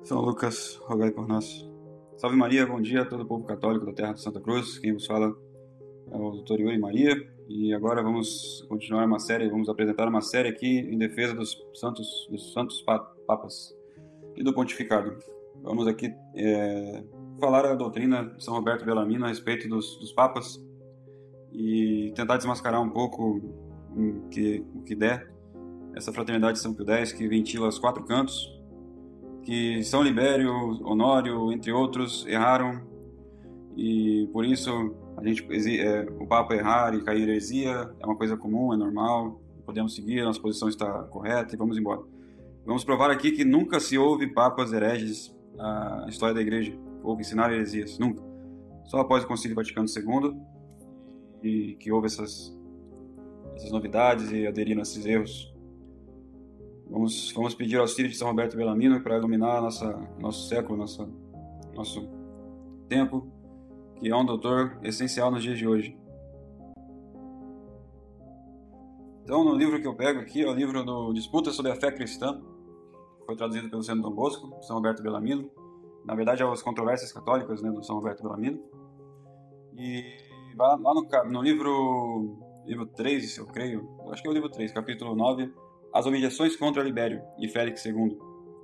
São Lucas, rogai por nós. Salve Maria, bom dia a todo o povo católico da terra de Santa Cruz. Quem vos fala é o Dr. Yuri Maria. E agora vamos continuar uma série, vamos apresentar uma série aqui em defesa dos santos papas e do pontificado. Vamos aqui falar a doutrina de São Roberto Bellarmino a respeito dos papas e tentar desmascarar um pouco o que der essa fraternidade de São Pio X que ventila os quatro cantos, que São Libério, Honório, entre outros, erraram, e por isso o Papa errar e cair em heresia é uma coisa comum, é normal, podemos seguir, a nossa posição está correta e vamos embora. Vamos provar aqui que nunca se houve papas hereges na história da Igreja, ou que ensinaram heresias, nunca. Só após o Concílio Vaticano II e que houve essas novidades e aderiram a esses erros. Vamos pedir auxílio de São Roberto Bellarmino para iluminar nosso século, nosso tempo, que é um doutor essencial nos dias de hoje. Então, no livro que eu pego aqui, é o livro do Disputas sobre a Fé Cristã, que foi traduzido pelo Centro Dom Bosco, São Roberto Bellarmino. Na verdade, é as controvérsias católicas, né, do São Roberto Bellarmino. E lá no livro 3, eu creio, acho que é o livro 3, capítulo 9, as objeções contra Libério e Félix II.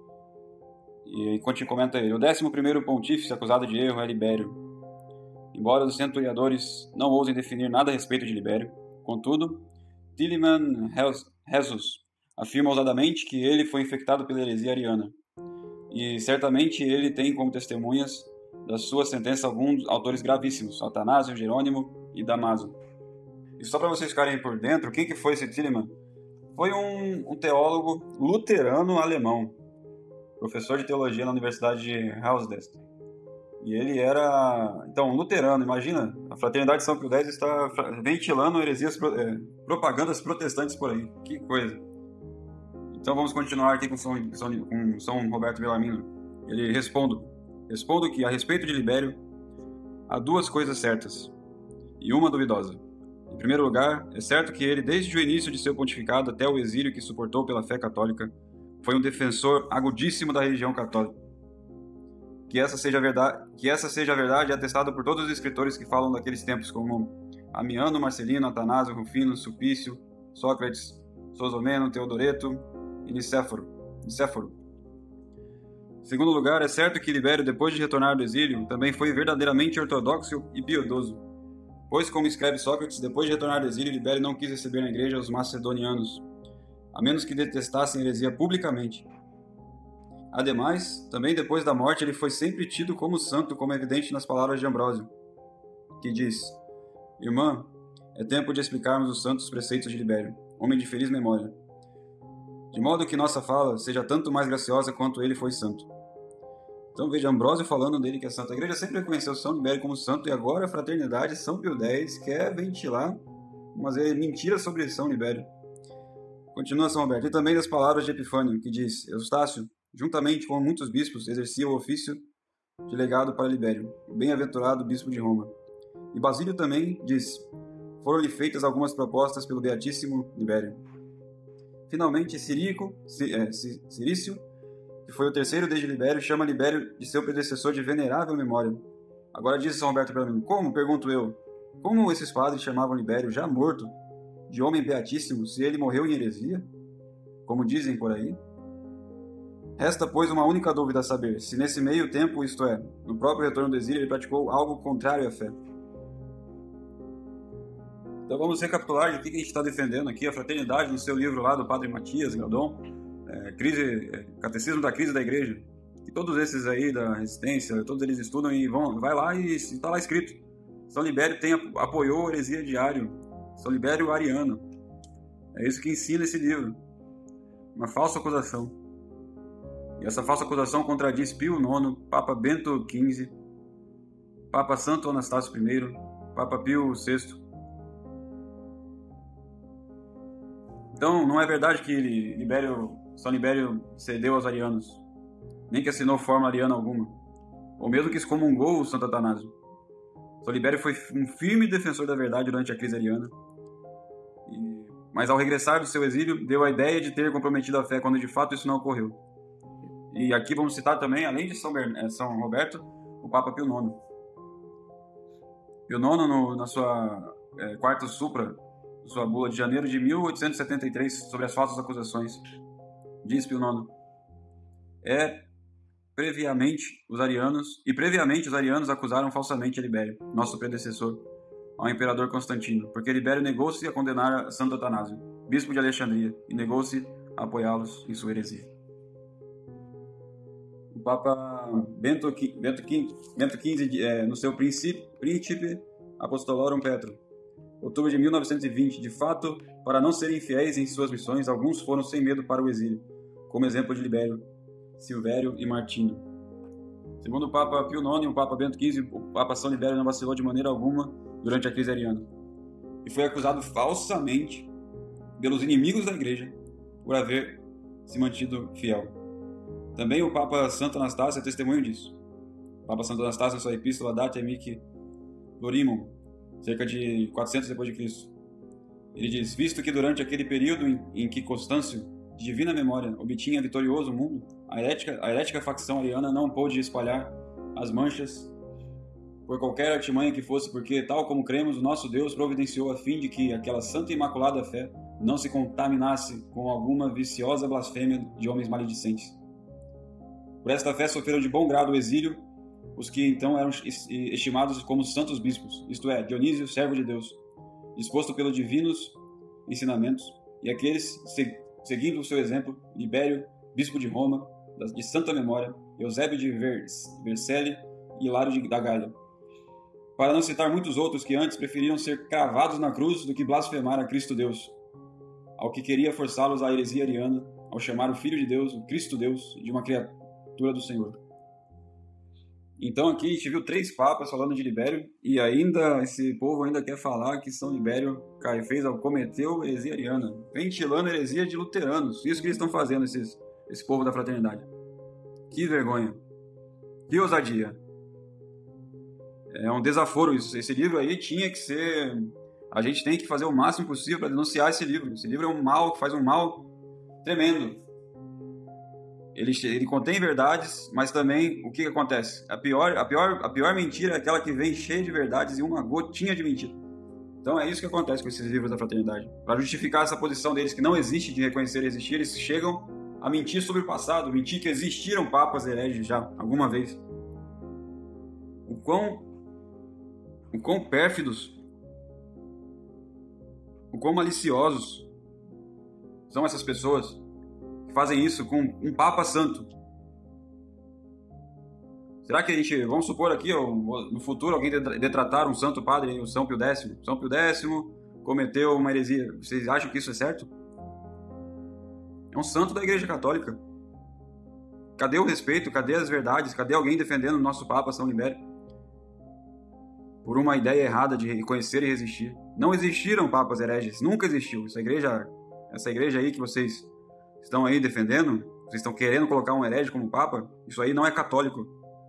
E comenta ele: o 11º pontífice acusado de erro é Libério. Embora os centuriadores não ousem definir nada a respeito de Libério, contudo, Tillemann Jesus afirma ousadamente que ele foi infectado pela heresia ariana. E certamente ele tem como testemunhas da sua sentença alguns autores gravíssimos, Atanásio, Jerônimo e Damaso. E só para vocês ficarem por dentro, quem que foi esse Tillemann? Foi um teólogo luterano alemão, professor de teologia na Universidade de Helmstedt. E ele era, então, luterano. Imagina, a Fraternidade de São Pio X está ventilando heresias, propagandas protestantes por aí. Que coisa. Então vamos continuar aqui com São Roberto Bellarmino. Ele respondo que, a respeito de Libério, há duas coisas certas e uma duvidosa. Em primeiro lugar, é certo que ele, desde o início de seu pontificado até o exílio que suportou pela fé católica, foi um defensor agudíssimo da religião católica. Que essa seja a verdade é atestada por todos os escritores que falam daqueles tempos, como Amiano, Marcelino, Atanásio, Rufino, Sulpício, Sócrates, Sosomeno, Teodoreto e Nicéforo. Em segundo lugar, é certo que Libério, depois de retornar do exílio, também foi verdadeiramente ortodoxo e piedoso. Pois, como escreve Sócrates, depois de retornar do exílio, Libério não quis receber na igreja os macedonianos, a menos que detestassem a heresia publicamente. Ademais, também depois da morte, ele foi sempre tido como santo, como é evidente nas palavras de Ambrósio, que diz: Irmã, é tempo de explicarmos os santos preceitos de Libério, homem de feliz memória, de modo que nossa fala seja tanto mais graciosa quanto ele foi santo. Então veja, Ambrósio falando dele que é santo. A igreja sempre reconheceu São Libério como santo, e agora a fraternidade São Pio X quer ventilar umas mentiras sobre São Libério. Continua São Roberto. E também das palavras de Epifânio, que diz: Eustácio, juntamente com muitos bispos, exercia o ofício de legado para Libério, o bem-aventurado bispo de Roma. E Basílio também diz: foram-lhe feitas algumas propostas pelo beatíssimo Libério. Finalmente, Cirício, que foi o terceiro desde Libério, chama Libério de seu predecessor de venerável memória. Agora diz São Roberto Bellarmino: como, pergunto eu, como esses padres chamavam Libério, já morto, de homem beatíssimo, se ele morreu em heresia? Como dizem por aí? Resta, pois, uma única dúvida a saber, se nesse meio tempo, isto é, no próprio retorno do exílio, ele praticou algo contrário à fé. Então vamos recapitular de que a gente está defendendo aqui, a fraternidade, no seu livro lá do Padre Matias Galdon, Catecismo da Crise da Igreja, que todos esses aí da resistência, todos eles estudam e vai lá e está lá escrito: São Libério apoiou a heresia de Ário, São Libério ariano. É isso que ensina esse livro, uma falsa acusação. E essa falsa acusação contradiz Pio IX, Papa Bento XV, Papa Santo Anastácio I, Papa Pio VI. Então, não é verdade que São Libério cedeu aos arianos, nem que assinou forma ariana alguma, ou mesmo que excomungou o Santo Atanásio. São Libério foi um firme defensor da verdade durante a crise ariana, mas ao regressar do seu exílio, deu a ideia de ter comprometido a fé, quando de fato isso não ocorreu. E aqui vamos citar também, além de São Roberto, o Papa Pio IX. Pio IX, na sua quarta supra, sua bula de janeiro de 1873, sobre as falsas acusações, diz Pio IX: previamente os arianos acusaram falsamente Libério, nosso predecessor, ao imperador Constantino, porque Libério negou-se a condenar Santo Atanásio, bispo de Alexandria, e negou-se a apoiá-los em sua heresia. O Papa Bento XV, no seu Principe Apostolorum Petrum, outubro de 1920, de fato, para não serem fiéis em suas missões, alguns foram sem medo para o exílio, como exemplo de Libério, Silvério e Martino. Segundo o Papa Pio IX e o Papa Bento XV, o Papa São Libério não vacilou de maneira alguma durante a crise ariana e foi acusado falsamente pelos inimigos da Igreja por haver se mantido fiel. Também o Papa Santo Anastácio é testemunho disso. O Papa Santo Anastácio, em sua epístola Date Amici Florimum, cerca de 400 depois de Cristo, ele diz: visto que durante aquele período em que Constâncio, de divina memória, obtinha vitorioso o mundo, a herética facção ariana não pôde espalhar as manchas por qualquer artimanha que fosse, porque, tal como cremos, o nosso Deus providenciou a fim de que aquela santa e imaculada fé não se contaminasse com alguma viciosa blasfêmia de homens maledicentes. Por esta fé sofreram de bom grado o exílio os que então eram estimados como santos bispos, isto é, Dionísio, servo de Deus, disposto pelos divinos ensinamentos, e aqueles, seguindo o seu exemplo, Libério, bispo de Roma, de santa memória, Eusébio de Vercelli e Hilário da Gaia. Para não citar muitos outros que antes preferiram ser cravados na cruz do que blasfemar a Cristo Deus, ao que queria forçá-los à heresia ariana, ao chamar o Filho de Deus, o Cristo Deus, de uma criatura do Senhor. Então aqui a gente viu 3 papas falando de Libério, e ainda esse povo ainda quer falar que São Libério cometeu heresia ariana, ventilando a heresia de luteranos. Isso que eles estão fazendo, esse povo da fraternidade. Que vergonha. Que ousadia. É um desaforo isso. Esse livro aí tinha que ser... A gente tem que fazer o máximo possível para denunciar esse livro. Esse livro é um mal, que faz um mal tremendo. Ele contém verdades, mas também o que acontece? A pior mentira é aquela que vem cheia de verdades e uma gotinha de mentira. Então é isso que acontece com esses livros da fraternidade. Para justificar essa posição deles que não existe de reconhecer e existir, eles chegam a mentir sobre o passado, mentir que existiram papas hereges já alguma vez. O quão pérfidos, o quão maliciosos são essas pessoas que fazem isso com um Papa Santo. Será que vamos supor aqui, no futuro, alguém detratar um Santo Padre, o São Pio X? São Pio X cometeu uma heresia. Vocês acham que isso é certo? É um santo da Igreja Católica. Cadê o respeito? Cadê as verdades? Cadê alguém defendendo o nosso Papa São Libério? Por uma ideia errada de reconhecer e resistir. Não existiram papas hereges. Nunca existiu. Essa igreja aí que vocês estão aí defendendo, vocês estão querendo colocar um herege como papa, isso aí não é católico.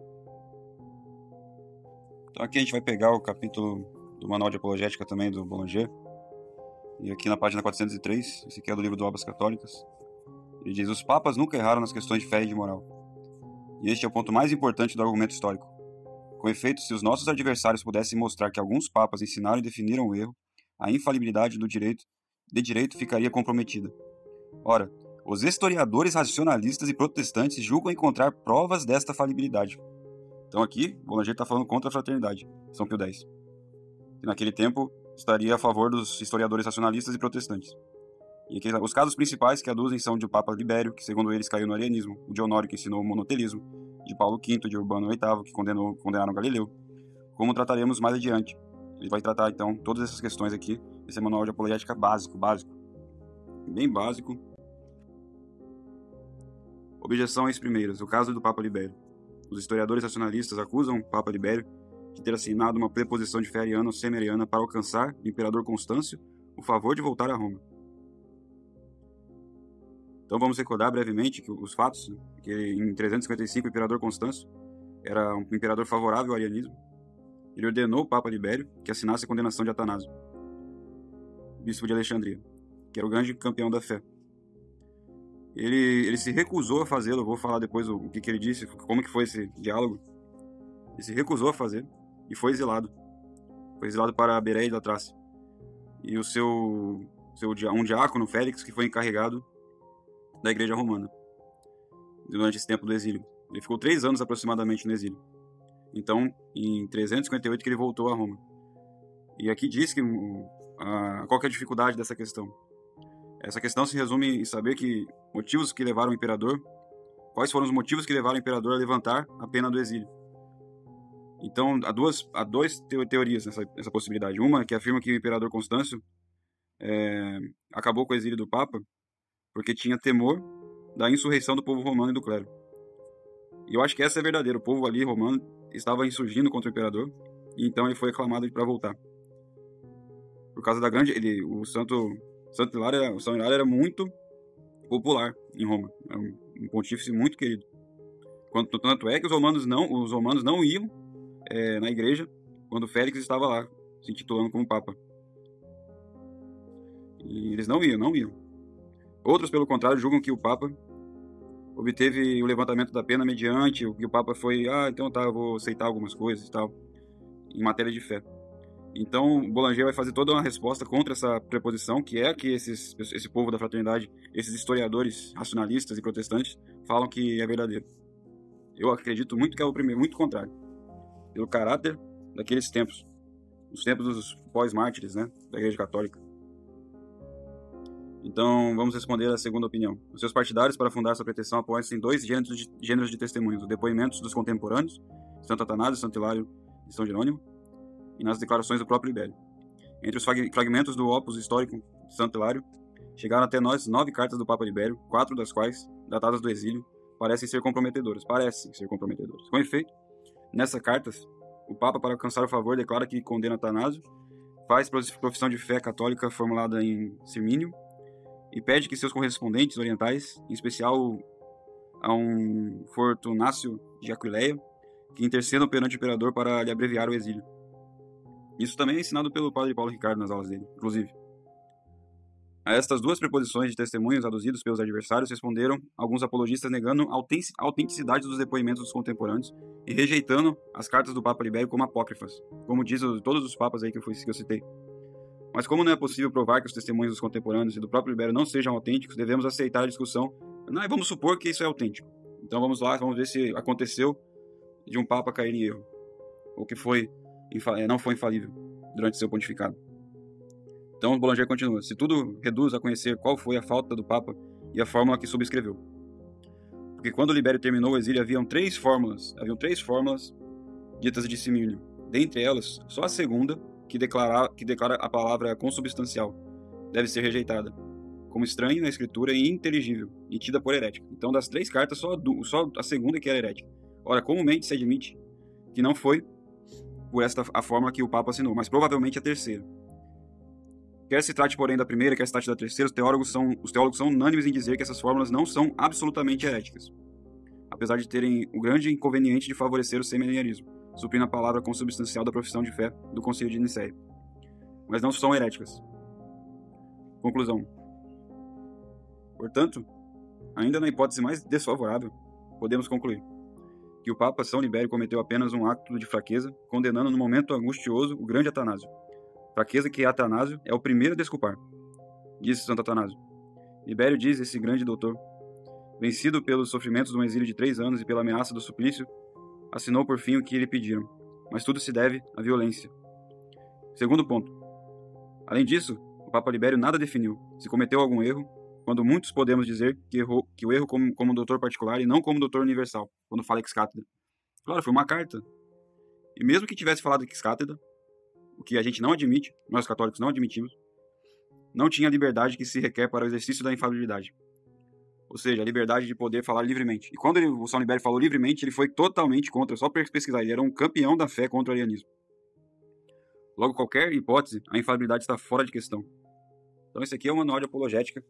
Então aqui a gente vai pegar o capítulo do Manual de Apologética também do Boulanger, e aqui na página 403, esse aqui é do livro do Obras Católicas, ele diz: os papas nunca erraram nas questões de fé e de moral. E este é o ponto mais importante do argumento histórico. Com efeito, se os nossos adversários pudessem mostrar que alguns papas ensinaram e definiram o erro, a infalibilidade de direito ficaria comprometida. Ora, os historiadores racionalistas e protestantes julgam encontrar provas desta falibilidade. Então aqui, Boulanger está falando contra a fraternidade, São Pio X. E naquele tempo, estaria a favor dos historiadores racionalistas e protestantes. E aqui, os casos principais que aduzem são de Papa Libério, que segundo eles caiu no arianismo, o de Honório, que ensinou o monotelismo, de Paulo V, de Urbano VIII, que condenaram Galileu, como trataremos mais adiante. Ele vai tratar, então, todas essas questões aqui, esse manual de apologética básico, bem básico. Objeções primeiras. O caso do Papa Libério. Os historiadores racionalistas acusam o Papa Libério de ter assinado uma preposição de fé ariana ou semi-ariana para alcançar do imperador Constâncio o favor de voltar a Roma. Então vamos recordar brevemente que os fatos, que em 355 o imperador Constâncio era um imperador favorável ao arianismo. Ele ordenou o Papa Libério que assinasse a condenação de Atanásio, bispo de Alexandria, que era o grande campeão da fé. Ele se recusou a fazê-lo. Eu vou falar depois o que ele disse, como que foi esse diálogo. Ele se recusou a fazer e foi exilado. Foi exilado para Bereia da Trácia. E um diácono, Félix, que foi encarregado da igreja romana durante esse tempo do exílio. Ele ficou 3 anos aproximadamente no exílio. Então, em 358 que ele voltou a Roma. E aqui diz que qual que é a dificuldade dessa questão? Essa questão se resume em saber que motivos que levaram o imperador, quais foram os motivos que levaram o imperador a levantar a pena do exílio. Então, há duas teorias nessa possibilidade. Uma que afirma que o imperador Constâncio acabou com o exílio do Papa porque tinha temor da insurreição do povo romano e do clero. E eu acho que essa é verdadeira. O povo ali romano estava insurgindo contra o imperador, e então ele foi aclamado para voltar. Por causa da grande... o São Hilário era muito popular em Roma. Era um pontífice muito querido. Tanto é que os romanos não iam na igreja quando Félix estava lá, se intitulando como Papa. E eles não iam. Outros, pelo contrário, julgam que o Papa obteve o levantamento da pena mediante o que o Papa foi, então tá, eu vou aceitar algumas coisas e tal, em matéria de fé. Então, Boulanger vai fazer toda uma resposta contra essa preposição, que é que esse povo da fraternidade, esses historiadores racionalistas e protestantes, falam que é verdadeiro. Eu acredito muito que é o primeiro, muito contrário, pelo caráter daqueles tempos, os tempos dos pós-mártires, né, da Igreja Católica. Então, vamos responder a segunda opinião. Os seus partidários, para fundar essa pretensão, apoiam-se em 2 gêneros de testemunhos: os depoimentos dos contemporâneos, Santo Atanásio, Santo Hilário e São Jerônimo, e nas declarações do próprio Libério. Entre os fragmentos do opus histórico de Santo Hilário, chegaram até nós 9 cartas do Papa Libério, 4 das quais, datadas do exílio, parecem ser comprometedoras. Com efeito, nessas cartas, o Papa, para alcançar o favor, declara que condena Atanásio, faz profissão de fé católica formulada em Sirmínio, e pede que seus correspondentes orientais, em especial a um Fortunácio de Aquileia, que intercedam perante o imperador para lhe abreviar o exílio. Isso também é ensinado pelo padre Paulo Ricardo nas aulas dele, inclusive. A estas 2 preposições de testemunhos aduzidos pelos adversários responderam alguns apologistas negando a autenticidade dos depoimentos dos contemporâneos e rejeitando as cartas do Papa Libério como apócrifas, como diz todos os papas aí que eu citei. Mas como não é possível provar que os testemunhos dos contemporâneos e do próprio Libério não sejam autênticos, devemos aceitar a discussão. Vamos supor que isso é autêntico. Então vamos lá, vamos ver se aconteceu de um Papa cair em erro, ou que não foi infalível durante seu pontificado. Então Boulanger continua: se tudo reduz a conhecer qual foi a falta do Papa e a fórmula que subscreveu. Porque quando o Libério terminou o exílio, haviam três fórmulas ditas de Sirmínio. Dentre elas, só a segunda, que declara a palavra consubstancial, deve ser rejeitada, como estranha na escritura e inteligível, e tida por herética. Então, das 3 cartas, só a segunda que era herética. Ora, comumente se admite que não foi por a fórmula que o Papa assinou, mas provavelmente a terceira. Quer se trate, porém, da primeira, quer se trate da terceira, os teólogos são unânimes em dizer que essas fórmulas não são absolutamente heréticas, apesar de terem o grande inconveniente de favorecer o semiarianismo, suprindo a palavra consubstancial da profissão de fé do Concílio de Nicéia. Mas não são heréticas. Conclusão. Portanto, ainda na hipótese mais desfavorável, podemos concluir que o Papa São Libério cometeu apenas um ato de fraqueza, condenando no momento angustioso o grande Atanásio. Fraqueza que Atanásio é o primeiro a desculpar, disse Santo Atanásio. Libério, diz esse grande doutor, vencido pelos sofrimentos de um exílio de 3 anos e pela ameaça do suplício, assinou por fim o que lhe pediram, mas tudo se deve à violência. Segundo ponto. Além disso, o Papa Libério nada definiu se cometeu algum erro, quando muitos podemos dizer que o erro como doutor particular e não como doutor universal, quando fala ex cátedra. Claro, foi uma carta. E mesmo que tivesse falado ex cátedra, o que a gente não admite, nós católicos não admitimos, não tinha a liberdade que se requer para o exercício da infalibilidade. Ou seja, a liberdade de poder falar livremente. E quando o São Libério falou livremente, ele foi totalmente contra, só para pesquisar, ele era um campeão da fé contra o arianismo. Logo, qualquer hipótese, a infalibilidade está fora de questão. Então esse aqui é um manual de apologética.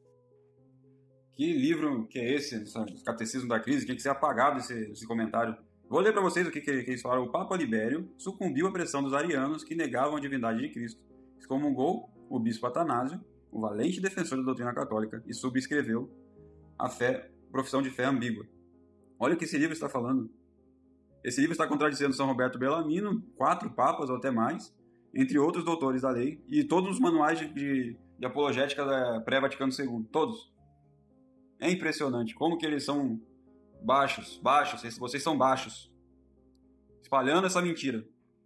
Que livro que é esse? Catecismo da Crise? Tinha que ser apagado esse comentário. Vou ler para vocês o que eles falaram. O Papa Libério sucumbiu à pressão dos arianos que negavam a divindade de Cristo. Excomungou o bispo Atanásio, o valente defensor da doutrina católica, e subscreveu a profissão de fé ambígua. Olha o que esse livro está falando. Esse livro está contradizendo São Roberto Bellarmino, 4 papas ou até mais, entre outros doutores da lei, e todos os manuais de apologética da pré-Vaticano II, todos. É impressionante como que eles são baixos, vocês são baixos, espalhando essa mentira.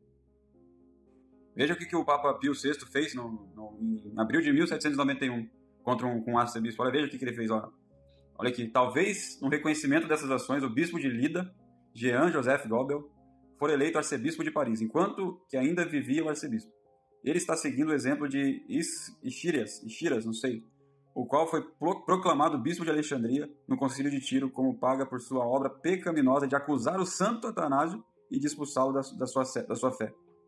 Veja o que o Papa Pio VI fez em abril de 1791 contra um arcebispo. Olha, veja o que ele fez. Olha aqui. Talvez, no reconhecimento dessas ações, o bispo de Lida, Jean-Joseph Goebel, for eleito arcebispo de Paris, enquanto que ainda vivia o arcebispo. Ele está seguindo o exemplo de Ixiras, não sei, o qual foi proclamado bispo de Alexandria no concílio de Tiro como paga por sua obra pecaminosa de acusar o santo Atanásio e de expulsá-lo da sua fé.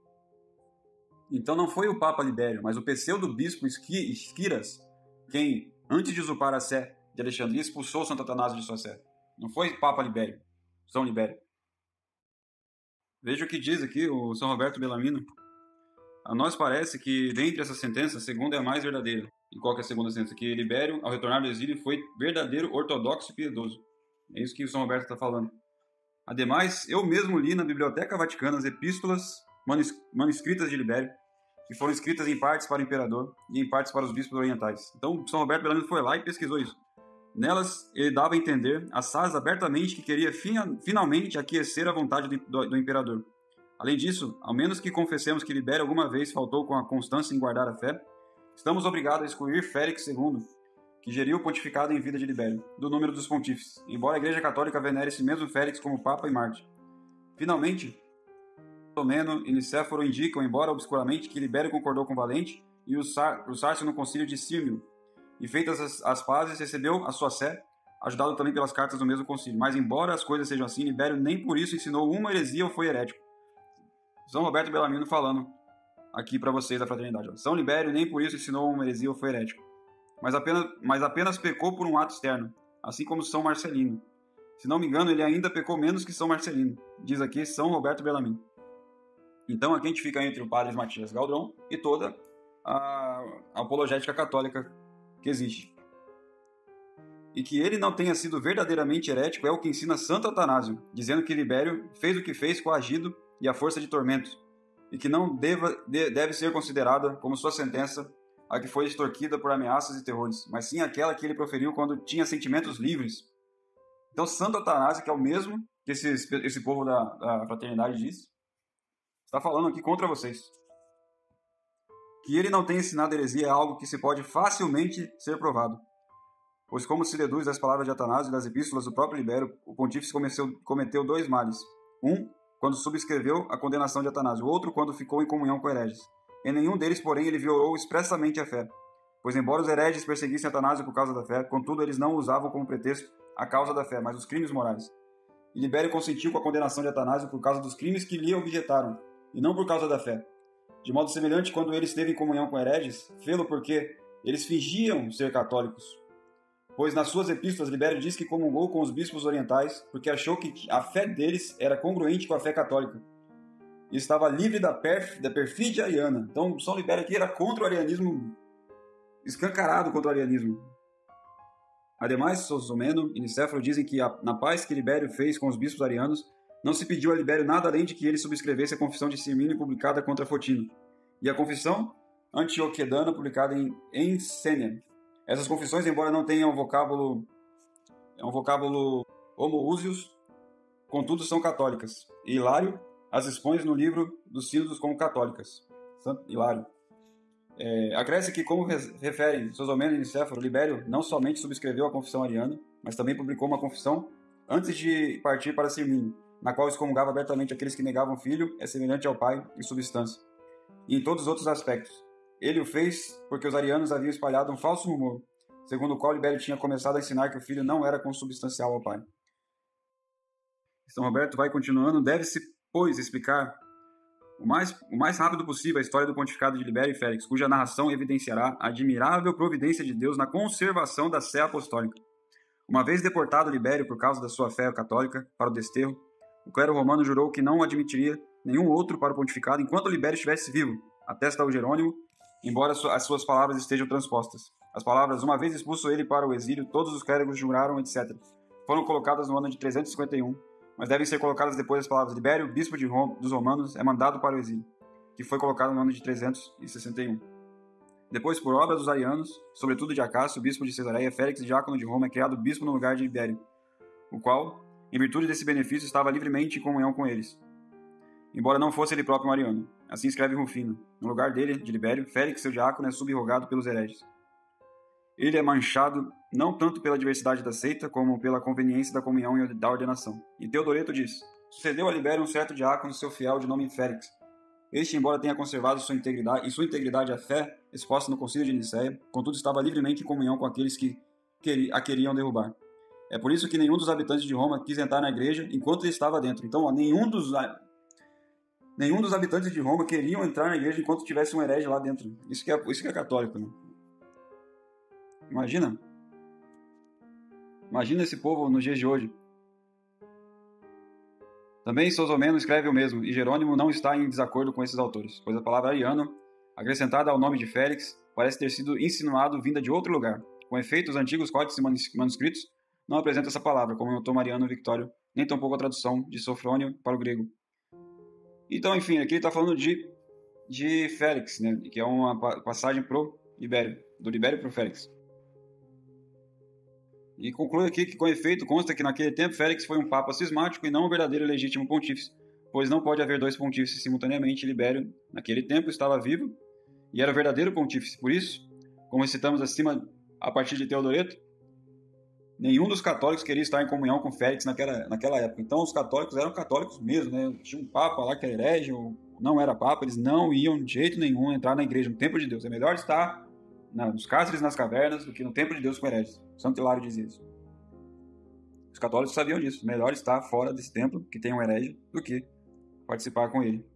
Então não foi o Papa Libério, mas o pseudo-bispo Isquiras quem, antes de usurpar a sé de Alexandria, expulsou Santo Atanásio de sua sé. Não foi Papa Libério, São Libério. Veja o que diz aqui o São Roberto Bellarmino. A nós parece que, dentre essas sentenças, a segunda é a mais verdadeira. E qual que é a segunda sentença? Que Libério, ao retornar do exílio, foi verdadeiro, ortodoxo e piedoso. É isso que o São Roberto está falando. Ademais, eu mesmo li na Biblioteca Vaticana as epístolas manuscritas de Libério, que foram escritas em partes para o imperador e em partes para os bispos orientais. Então, São Roberto Bellarmino foi lá e pesquisou isso. Nelas, ele dava a entender, assaz abertamente, que queria finalmente aquecer a vontade do imperador. Além disso, ao menos que confessemos que Libério alguma vez faltou com a constância em guardar a fé, estamos obrigados a excluir Félix II, que geriu o pontificado em vida de Libério, do número dos pontífices, embora a Igreja Católica venere esse mesmo Félix como Papa e Mártir. Finalmente, Filomeno e Nicéforo indicam, embora obscuramente, que Libério concordou com Valente e o Sárcio no concílio de Sírmio, e feitas as pazes, recebeu a sua sé, ajudado também pelas cartas do mesmo concílio. Mas, embora as coisas sejam assim, Libério nem por isso ensinou uma heresia ou foi herético. São Roberto Bellarmino falando aqui para vocês da fraternidade. São Libério nem por isso ensinou uma heresia ou foi herético, mas apenas pecou por um ato externo, assim como São Marcelino. Se não me engano, ele ainda pecou menos que São Marcelino, diz aqui São Roberto Bellarmino. Então aqui a gente fica entre o padre Matias Galdron e toda a apologética católica que existe. E que ele não tenha sido verdadeiramente herético é o que ensina Santo Atanásio, dizendo que Libério fez o que fez coagido e à força de tormentos, e que não deve ser considerada como sua sentença a que foi extorquida por ameaças e terrores, mas sim aquela que ele proferiu quando tinha sentimentos livres. Então Santo Atanásio, que é o mesmo que esse povo da fraternidade diz, está falando aqui contra vocês. Que ele não tenha ensinado heresia é algo que se pode facilmente ser provado. Pois, como se deduz das palavras de Atanásio e das epístolas do próprio Libério, o pontífice cometeu 2 males. Um, quando subscreveu a condenação de Atanásio. O outro, quando ficou em comunhão com hereges. Em nenhum deles, porém, ele violou expressamente a fé. Pois, embora os hereges perseguissem Atanásio por causa da fé, contudo, eles não usavam como pretexto a causa da fé, mas os crimes morais. E Libério consentiu com a condenação de Atanásio por causa dos crimes que lhe objetaram, e não por causa da fé. De modo semelhante, quando ele esteve em comunhão com hereges, fê-lo porque eles fingiam ser católicos. Pois nas suas epístolas, Libério diz que comungou com os bispos orientais, porque achou que a fé deles era congruente com a fé católica. E estava livre da perfídia ariana. Então, São Libério aqui era contra o arianismo, escancarado contra o arianismo. Ademais, Sosomeno e Nicéforo dizem que na paz que Libério fez com os bispos arianos, não se pediu a Libério nada além de que ele subscrevesse a confissão de Sirmínio publicada contra Fotino, e a confissão antioquedana publicada em Ensenia. Essas confissões, embora não tenham um vocábulo homoousios, contudo são católicas, e Hilário as expõe no livro dos Sínodos como católicas. Santo Hilário. Acresce que, como referem Sosomeno e Nicéforo, Libério não somente subscreveu a confissão ariana, mas também publicou uma confissão antes de partir para Sirmínio, na qual excomungava abertamente aqueles que negavam o filho é semelhante ao pai em substância, e em todos os outros aspectos. Ele o fez porque os arianos haviam espalhado um falso rumor, segundo o qual Libério tinha começado a ensinar que o filho não era consubstancial ao pai. São Roberto vai continuando, deve-se, pois, explicar o mais rápido possível a história do pontificado de Libério e Félix, cuja narração evidenciará a admirável providência de Deus na conservação da sé apostólica. Uma vez deportado Libério por causa da sua fé católica para o desterro, o clero romano jurou que não admitiria nenhum outro para o pontificado enquanto Libério estivesse vivo, atesta o Jerônimo, embora as suas palavras estejam transpostas. As palavras, uma vez expulso ele para o exílio, todos os clérigos juraram, etc., foram colocadas no ano de 351, mas devem ser colocadas depois das palavras, Libério, bispo dos romanos, é mandado para o exílio, que foi colocado no ano de 361. Depois, por obra dos arianos, sobretudo de Acácio, bispo de Cesareia, Félix, diácono de Roma, é criado bispo no lugar de Libério, o qual, em virtude desse benefício, estava livremente em comunhão com eles, embora não fosse ele próprio mariano. Assim escreve Rufino. No lugar dele, de Libério, Félix, seu diácono, é subrogado pelos hereges. Ele é manchado não tanto pela diversidade da seita, como pela conveniência da comunhão e da ordenação. E Teodoreto diz, sucedeu a Libério um certo diácono, seu fiel, de nome Félix. Este, embora tenha conservado sua integridade a fé, exposta no concílio de Nicéia, contudo estava livremente em comunhão com aqueles que a queriam derrubar. É por isso que nenhum dos habitantes de Roma quis entrar na igreja enquanto ele estava dentro. Então, nenhum dos habitantes de Roma queriam entrar na igreja enquanto tivesse um herege lá dentro. Isso que é católico, né? Imagina esse povo nos dias de hoje. Também Sosomeno escreve o mesmo, e Jerônimo não está em desacordo com esses autores, pois a palavra ariano, acrescentada ao nome de Félix, parece ter sido insinuado vinda de outro lugar. Com efeito, os antigos códices e manuscritos não apresentam essa palavra, como notou Mariano Victório, nem tampouco a tradução de Sofrônio para o grego. Então, enfim, aqui ele está falando de Félix, né, que é uma passagem pro Libério, do Libério para o Félix. E conclui aqui que, com efeito, consta que naquele tempo Félix foi um papa cismático e não um verdadeiro e legítimo pontífice, pois não pode haver dois pontífices simultaneamente. Libério, naquele tempo, estava vivo e era o verdadeiro pontífice. Por isso, como citamos acima, a partir de Teodoreto, nenhum dos católicos queria estar em comunhão com Félix naquela época. Então, os católicos eram católicos mesmo, né? Tinha um papa lá que era herege, ou não era papa, eles não iam de jeito nenhum entrar na igreja, no templo de Deus. É melhor estar nos cárceres, nas cavernas, do que no templo de Deus com hereges. Santo Hilário dizia isso. Os católicos sabiam disso. Melhor estar fora desse templo, que tem um herege, do que participar com ele.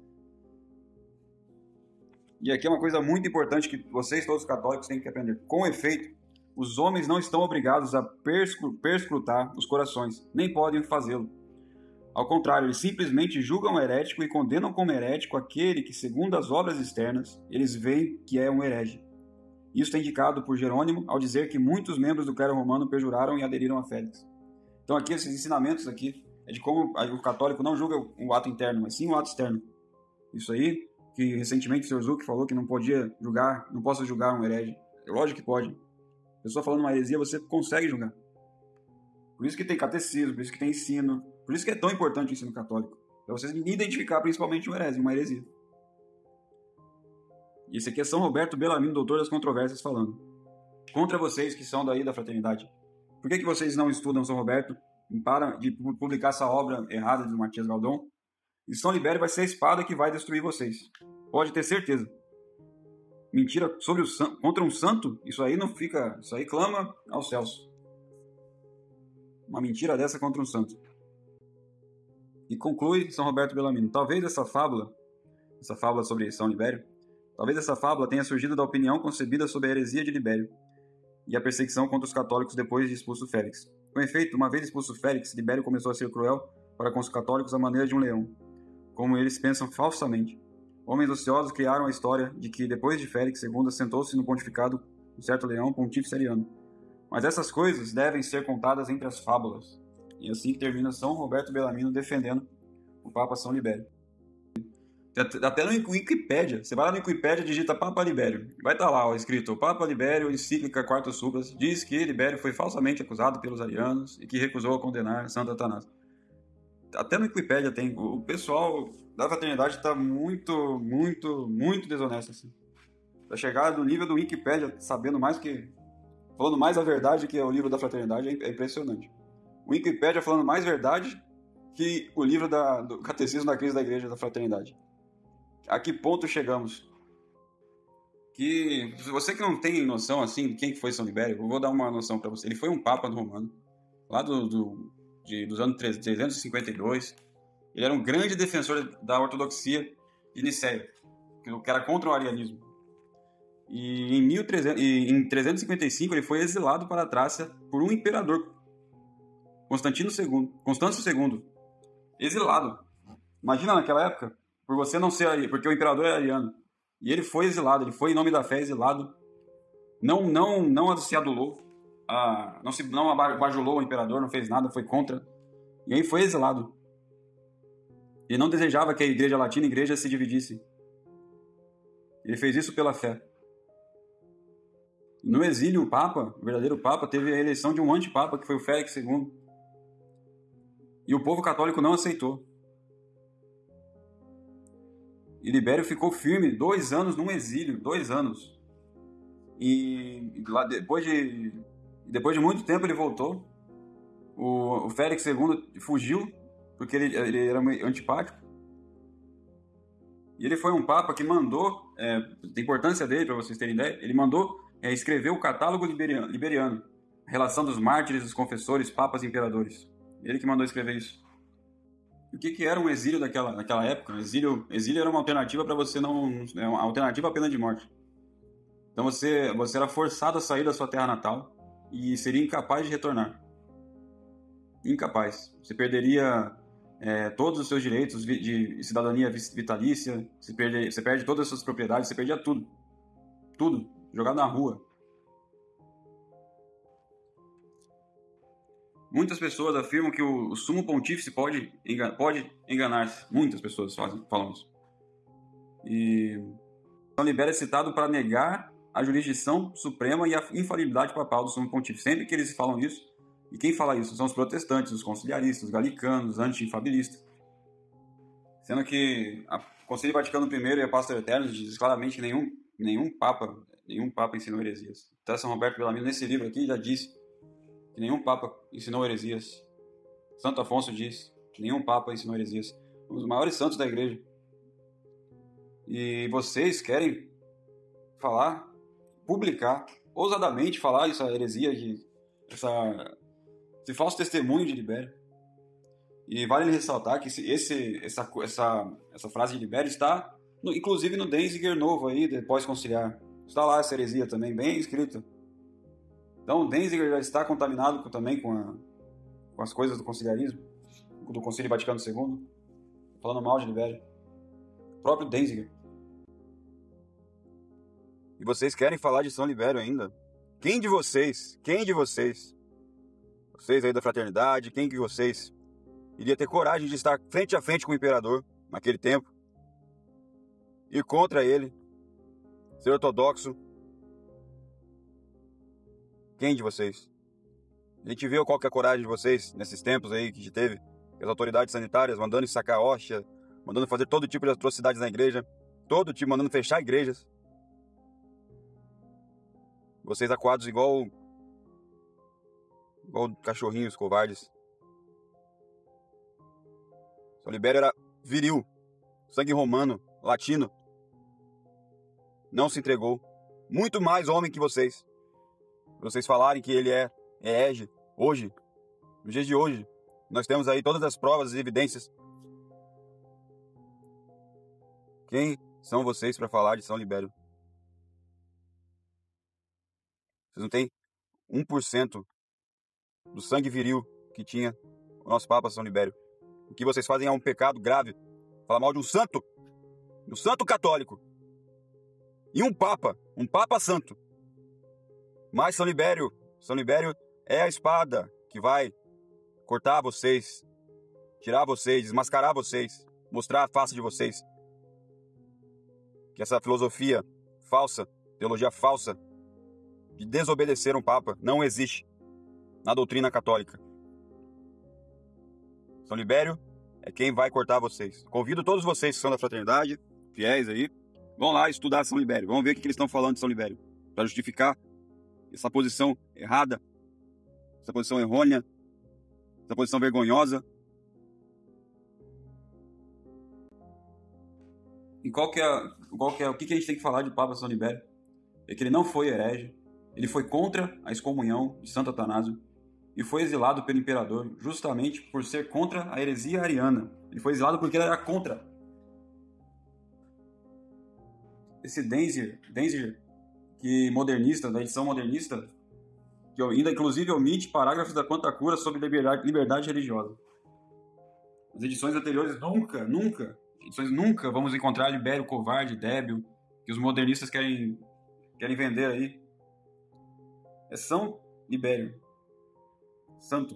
E aqui é uma coisa muito importante que vocês, todos os católicos, têm que aprender. Com efeito, os homens não estão obrigados a perscrutar os corações, nem podem fazê-lo. Ao contrário, eles simplesmente julgam o herético e condenam como herético aquele que, segundo as obras externas, eles veem que é um herege. Isso é indicado por Jerônimo ao dizer que muitos membros do clero romano perjuraram e aderiram a Félix. Então aqui, esses ensinamentos aqui, é de como o católico não julga o ato interno, mas sim o ato externo. Isso aí, que recentemente o Sr. Zuck falou que não posso julgar um herege. É lógico que pode. A pessoa falando uma heresia, você consegue julgar. Por isso que tem catecismo, por isso que tem ensino, por isso que é tão importante o ensino católico. Para vocês identificar principalmente uma heresia. E esse aqui é São Roberto Bellarmino, doutor das controvérsias, falando. Contra vocês que são daí da fraternidade. Por que vocês não estudam São Roberto e param de publicar essa obra errada de Matias Galdon? E São Libério vai ser a espada que vai destruir vocês. Pode ter certeza. Mentira contra um santo, isso aí clama aos céus. Uma mentira dessa contra um santo. E conclui São Roberto Bellarmino. Talvez essa fábula sobre São Libério, talvez essa fábula tenha surgido da opinião concebida sobre a heresia de Libério e a perseguição contra os católicos depois de expulso Félix. Com efeito, uma vez expulso Félix, Libério começou a ser cruel para com os católicos à maneira de um leão, como eles pensam falsamente. Homens ociosos criaram a história de que, depois de Félix II, sentou-se no pontificado um certo leão pontífice ariano. Mas essas coisas devem ser contadas entre as fábulas. E assim termina São Roberto Bellarmino defendendo o Papa São Libério. Até no Wikipédia, você vai lá no Wikipédia e digita Papa Libério. Vai estar lá escrito: Papa Libério, encíclica Quartus Subas, diz que Libério foi falsamente acusado pelos arianos e que recusou a condenar Santo Atanásio. Até no Wikipédia tem. O pessoal da fraternidade está muito, muito, muito desonesto. Assim. Pra chegar no nível do Wikipédia, falando mais a verdade que o livro da fraternidade, é impressionante. O Wikipédia falando mais verdade que o livro do Catecismo da Crise da Igreja da Fraternidade. A que ponto chegamos? Que, se você que não tem noção assim de quem foi São Libério, eu vou dar uma noção para você. Ele foi um papa romano, lá dos anos 352. Ele era um grande defensor da ortodoxia de Nicéia, que era contra o arianismo. E em 355 ele foi exilado para a Trácia por um imperador, Constâncio II. Exilado. Imagina naquela época, por você não ser porque o imperador era ariano. E ele foi exilado, ele foi em nome da fé exilado não se adulou, não bajulou o imperador, não fez nada, foi contra. E aí foi exilado. Ele não desejava que a igreja latina e a igreja se dividissem. Ele fez isso pela fé. No exílio, o verdadeiro Papa, teve a eleição de um antipapa, que foi o Félix II. E o povo católico não aceitou. E Libério ficou firme 2 anos num exílio, 2 anos. E lá, depois de muito tempo ele voltou. O Félix II fugiu, porque ele era antipático. E ele foi um papa que mandou, a importância dele, para vocês terem ideia, ele mandou escrever o catálogo liberiano, a relação dos mártires, dos confessores, papas e imperadores. Ele que mandou escrever isso. E o que era um exílio naquela época? Exílio era uma alternativa para você não... uma alternativa à pena de morte. Então você era forçado a sair da sua terra natal e seria incapaz de retornar. Incapaz. Você perderia todos os seus direitos de cidadania vitalícia, você perde todas as suas propriedades, você perdia tudo. Tudo. Jogado na rua. Muitas pessoas afirmam que o sumo pontífice pode enganar-se. Muitas pessoas falam isso. E São Libério é citado para negar a jurisdição suprema e a infalibilidade papal do sumo pontífice. Sempre que eles falam isso, e quem fala isso são os protestantes, os conciliaristas, os galicanos, os anti-infabilistas. Sendo que o Concílio Vaticano I e a Pastor Eterno diz claramente que nenhum papa ensinou heresias. Até São Roberto Bellarmino, nesse livro aqui, já disse que nenhum papa ensinou heresias. Santo Afonso diz que nenhum papa ensinou heresias. Um dos maiores santos da igreja. E vocês querem publicar, ousadamente falar essa heresia, esse falso testemunho de Libério. E vale ressaltar que essa frase de Libério está, inclusive, no Denzinger novo aí, depois conciliar. Está lá essa heresia também, bem escrita. Então o Denzinger já está contaminado também com as coisas do conciliarismo, do Concílio Vaticano II, falando mal de Libério. O próprio Denzinger. E vocês querem falar de São Libério ainda? Quem de vocês, vocês aí da fraternidade, quem de vocês iria ter coragem de estar frente a frente com o imperador naquele tempo, ir contra ele, ser ortodoxo? Quem de vocês? A gente viu qual que é a coragem de vocês nesses tempos aí que a gente teve, as autoridades sanitárias mandando sacar hóstia, mandando fazer todo tipo de atrocidades na igreja, mandando fechar igrejas. Vocês acuados igual cachorrinhos covardes. São Libério era viril, sangue romano, latino. Não se entregou. Muito mais homem que vocês. Vocês falarem que ele é herege hoje, nos dias de hoje. Nós temos aí todas as provas e evidências. Quem são vocês para falar de São Libério? Vocês não têm 1% do sangue viril que tinha o nosso Papa São Libério. O que vocês fazem é um pecado grave. Falar mal de um santo católico. E um Papa santo. Mas São Libério é a espada que vai cortar vocês, tirar vocês, desmascarar vocês, mostrar a face de vocês. Que essa filosofia falsa, teologia falsa, de desobedecer um Papa não existe na doutrina católica. São Libério é quem vai cortar vocês. Convido todos vocês que são da fraternidade, fiéis aí, vão lá estudar São Libério. Vamos ver o que eles estão falando de São Libério, para justificar essa posição errada, essa posição errônea, essa posição vergonhosa. E o que a gente tem que falar de Papa São Libério? É que ele não foi herege, ele foi contra a excomunhão de Santo Atanásio e foi exilado pelo imperador justamente por ser contra a heresia ariana. Ele foi exilado porque ele era contra. Esse Denzinger, que modernista, da edição modernista, que ainda inclusive omite parágrafos da Quanta Cura sobre liberdade religiosa. Nas edições anteriores nunca vamos encontrar Libério covarde, débil, que os modernistas querem vender aí. é São Libério, santo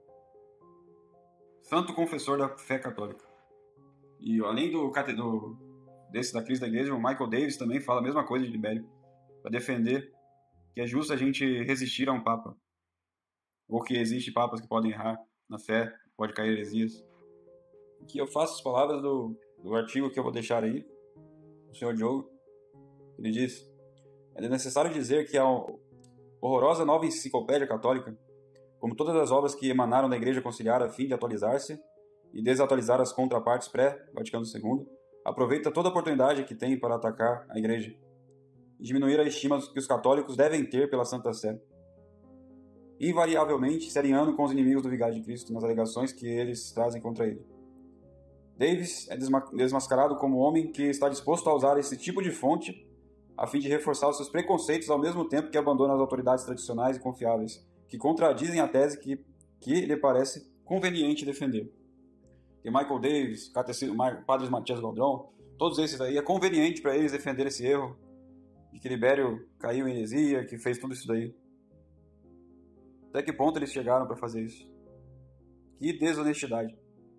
confessor da fé católica. E além da crise da igreja, o Michael Davis também fala a mesma coisa de Libério, para defender que é justo a gente resistir a um papa, ou que existe papas que podem errar na fé, pode cair heresias. Aqui eu faço as palavras do artigo que eu vou deixar aí, o Sr. Diogo. Ele diz: é necessário dizer que a horrorosa nova enciclopédia católica, como todas as obras que emanaram da Igreja Conciliar a fim de atualizar-se e desatualizar as contrapartes pré-Vaticano II, aproveita toda a oportunidade que tem para atacar a Igreja e diminuir a estima que os católicos devem ter pela Santa Sé, invariavelmente se alinhando com os inimigos do Vigário de Cristo nas alegações que eles trazem contra ele. Davis é desmascarado como homem que está disposto a usar esse tipo de fonte a fim de reforçar os seus preconceitos ao mesmo tempo que abandona as autoridades tradicionais e confiáveis, que contradizem a tese que lhe parece conveniente defender. E Michael Davis, Padre Matias Gondron, todos esses aí, é conveniente para eles defender esse erro de que Libério caiu em heresia, que fez tudo isso daí. Até que ponto eles chegaram para fazer isso? Que desonestidade.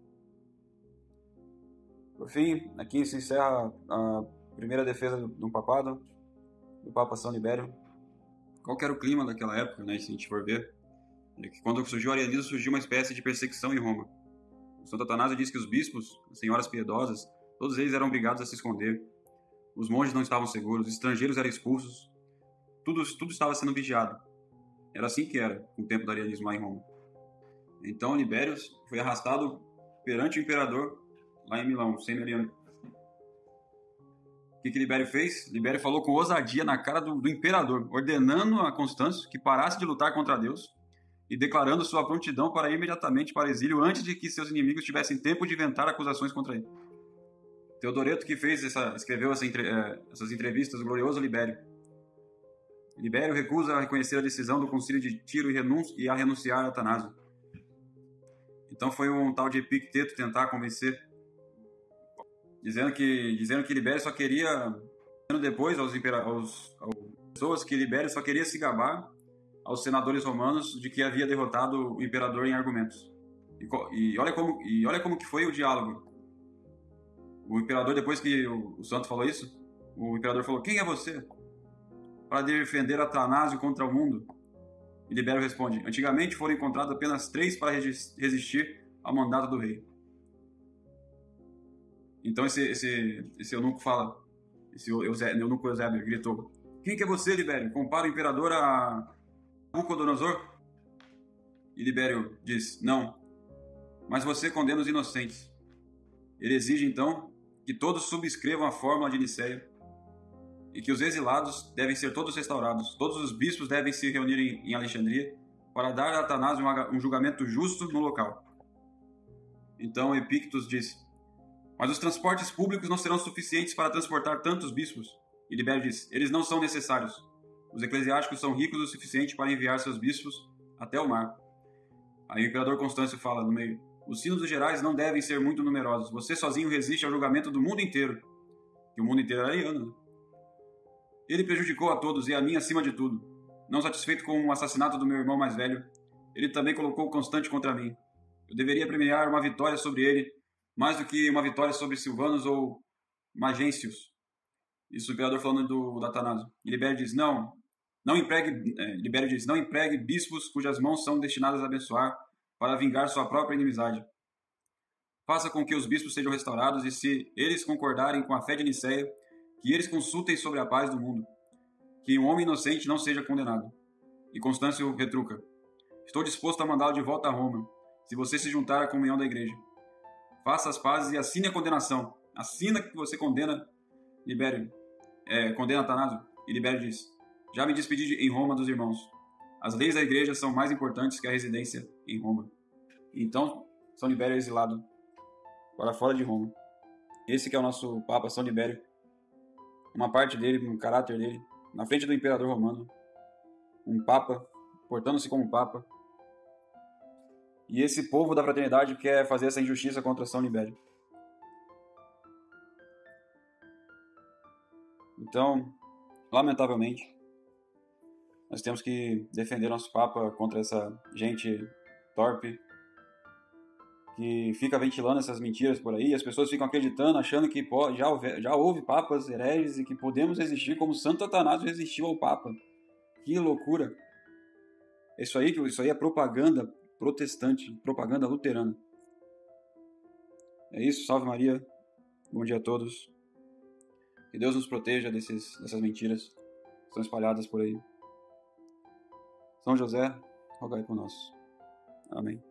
Por fim, aqui se encerra a primeira defesa do papado, do Papa São Libério. Qual que era o clima daquela época, né, se a gente for ver? É que quando surgiu o arianismo, surgiu uma espécie de perseguição em Roma. O Santo Atanásio diz que os bispos, as senhoras piedosas, todos eles eram obrigados a se esconder. Os monges não estavam seguros, os estrangeiros eram expulsos. Tudo estava sendo vigiado. Era assim que era, com o tempo do arianismo lá em Roma. Então Libério foi arrastado perante o imperador lá em Milão, Semeliano. O que Libério fez? Libério falou com ousadia na cara do imperador, ordenando a Constâncio que parasse de lutar contra Deus e declarando sua prontidão para ir imediatamente para o exílio antes de que seus inimigos tivessem tempo de inventar acusações contra ele. Teodoreto que escreveu essas entrevistas, o glorioso Libério. Libério recusa a reconhecer a decisão do concílio de Tiro e a renunciar a Atanásio. Então foi um tal de Epicteto tentar convencer, dizendo que Libério só queria, depois aos pessoas que Libério só queria se gabar aos senadores romanos de que havia derrotado o imperador em argumentos. E olha como que foi o diálogo. O imperador, depois que o santo falou isso, o imperador falou: quem é você para defender Atanásio contra o mundo? E Libério responde: antigamente foram encontrados apenas 3 para resistir ao mandato do rei. Então esse eunuco fala, esse eunuco Eusébio gritou: quem que é você, Libério? Compara o imperador a Nabucodonosor? E Libério diz: não, mas você condena os inocentes. Ele exige então que todos subscrevam a fórmula de Nicéia e que os exilados devem ser todos restaurados. Todos os bispos devem se reunir em Alexandria para dar a Atanásio um julgamento justo no local. Então Epictetus disse: mas os transportes públicos não serão suficientes para transportar tantos bispos. E Libério diz: eles não são necessários. Os eclesiásticos são ricos o suficiente para enviar seus bispos até o mar. Aí o imperador Constâncio fala no meio: os sínodos gerais não devem ser muito numerosos. Você sozinho resiste ao julgamento do mundo inteiro. Que o mundo inteiro era ariano, né? Ele prejudicou a todos e a mim acima de tudo. Não satisfeito com o assassinato do meu irmão mais velho, ele também colocou Constante contra mim. Eu deveria premiar uma vitória sobre ele, mais do que uma vitória sobre Silvanus ou Magêncios. Isso o imperador falando do Atanásio. E Libério diz: não empregue bispos cujas mãos são destinadas a abençoar para vingar sua própria inimizade. Faça com que os bispos sejam restaurados e, se eles concordarem com a fé de Nicéia, que eles consultem sobre a paz do mundo. Que um homem inocente não seja condenado. E Constâncio retruca: estou disposto a mandá-lo de volta a Roma, se você se juntar à comunhão da igreja. Faça as pazes e assine a condenação. Assina que você condena Libério. Condena Atanásio. E Libério diz: já me despedi em Roma dos irmãos. As leis da igreja são mais importantes que a residência em Roma. Então, São Libério é exilado para fora de Roma. Esse que é o nosso Papa, São Libério. Uma parte dele, um caráter dele, na frente do imperador romano. Um Papa, portando-se como Papa. E esse povo da fraternidade quer fazer essa injustiça contra São Libério. Então, lamentavelmente, Nós temos que defender nosso Papa contra essa gente torpe que fica ventilando essas mentiras por aí. As pessoas ficam acreditando, achando que já houve papas hereges e que podemos existir como Santo Atanásio resistiu ao Papa. Que loucura! Isso aí é propaganda protestante, propaganda luterana. É isso, salve Maria. Bom dia a todos. Que Deus nos proteja dessas mentiras que estão espalhadas por aí. São José, rogai por nós. Amém.